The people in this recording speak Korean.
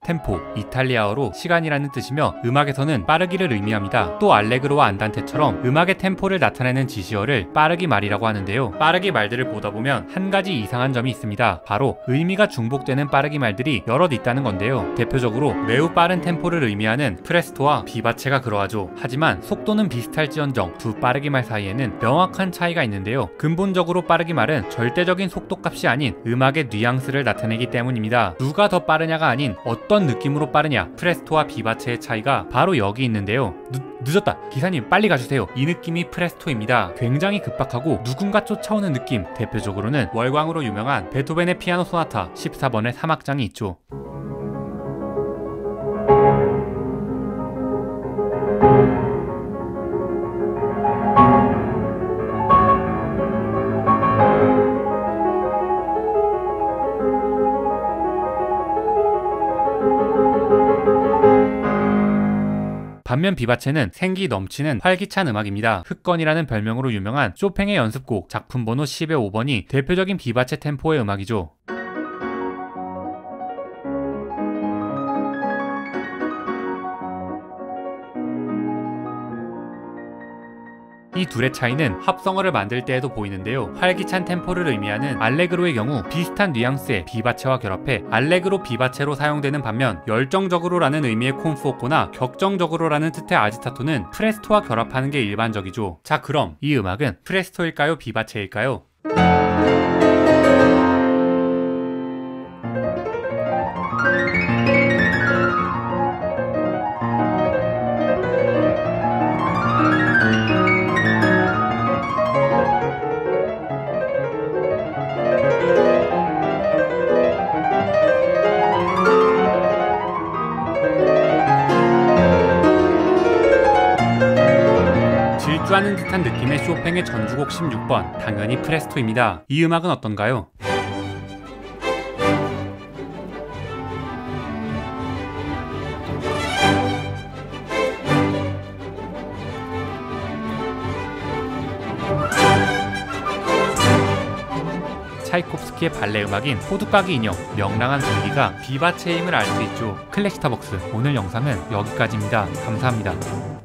템포, 이탈리아어로 시간이라는 뜻이며 음악에서는 빠르기를 의미합니다. 또 알레그로와 안단테처럼 음악의 템포를 나타내는 지시어를 빠르기 말이라고 하는데요. 빠르기 말들을 보다 보면 한 가지 이상한 점이 있습니다. 바로 의미가 중복되는 빠르기 말들이 여럿 있다는 건데요. 대표적으로 매우 빠른 템포를 의미하는 프레스토와 비바체가 그러하죠. 하지만 속도는 비슷할지언정 두 빠르기 말 사이에는 명확한 차이가 있는데요. 근본적으로 빠르기 말은 절대적인 속도값이 아닌 음악의 뉘앙스를 나타내기 때문입니다. 누가 더 빠르냐가 아닌 어떤 느낌으로 빠르냐, 프레스토와 비바체의 차이가 바로 여기 있는데요. 늦었다, 기사님 빨리 가주세요, 이 느낌이 프레스토입니다. 굉장히 급박하고 누군가 쫓아오는 느낌. 대표적으로는 월광으로 유명한 베토벤의 피아노 소나타 14번의 3악장이 있죠. 반면 비바체는 생기 넘치는 활기찬 음악입니다. 흑건이라는 별명으로 유명한 쇼팽의 연습곡 작품 번호 10의 5번이 대표적인 비바체 템포의 음악이죠. 이 둘의 차이는 합성어를 만들 때에도 보이는데요. 활기찬 템포를 의미하는 알레그로의 경우 비슷한 뉘앙스의 비바체와 결합해 알레그로 비바체로 사용되는 반면 열정적으로라는 의미의 콘푸오코나 격정적으로라는 뜻의 아지타토는 프레스토와 결합하는 게 일반적이죠. 자, 그럼 이 음악은 프레스토일까요? 비바체일까요? 질주하는 듯한 느낌의 쇼팽의 전주곡 16번, 당연히 프레스토입니다. 이 음악은 어떤가요? 차이콥스키의 발레 음악인 호두까기 인형, 명랑한 분위기가 비바체의 힘을 알 수 있죠. 클래식스타벅스 오늘 영상은 여기까지입니다. 감사합니다.